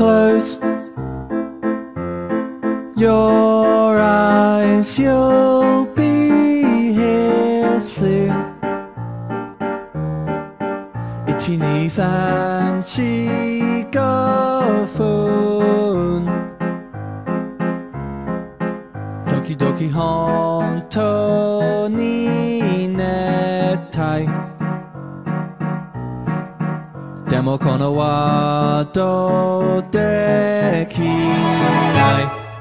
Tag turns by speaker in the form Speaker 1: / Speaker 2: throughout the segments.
Speaker 1: close your eyes, you'll be here soon. 1、2、3、4、5分時々本当に熱帯でもこのワードできない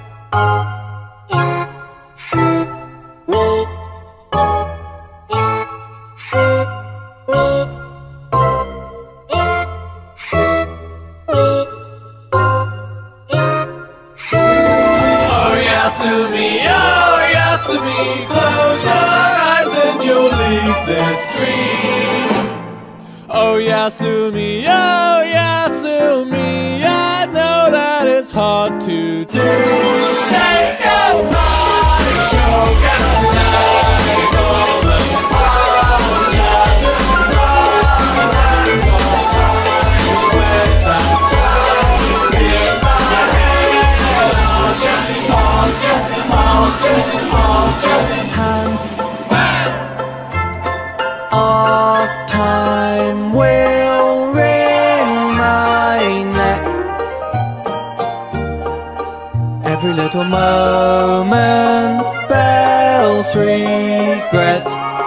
Speaker 1: Oyasumi, Oyasumi, close your eyes and you'll leave this dream. Oyasumi, Oyasumi, I know that it's hard to do. Let's go party, show got night over the world, shine the stars, and all time with that child in my head. All just hands of time will wring my neck. Every little moment spells regret,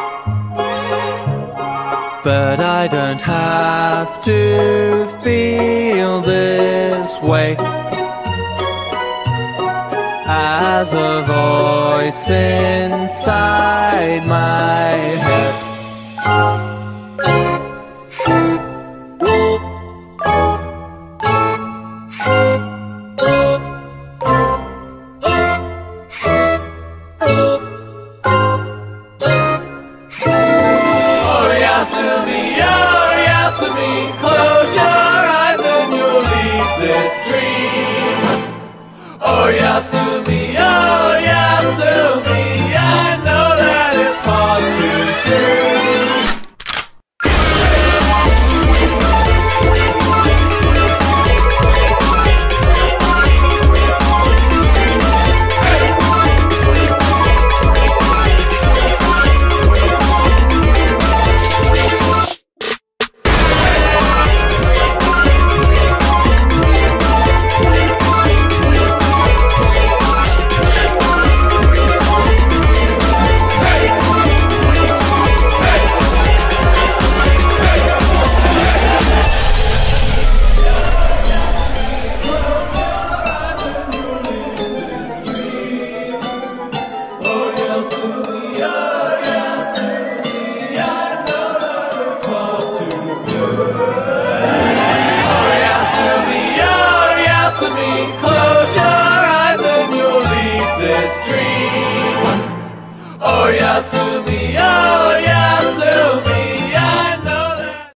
Speaker 1: but I don't have to feel this way. As a voice inside my head Oyasumi, Oyasumi, close your eyes and you'll leave this dream. Oyasumi, Oyasumi, I know that it's hard to do. Oyasumi, oh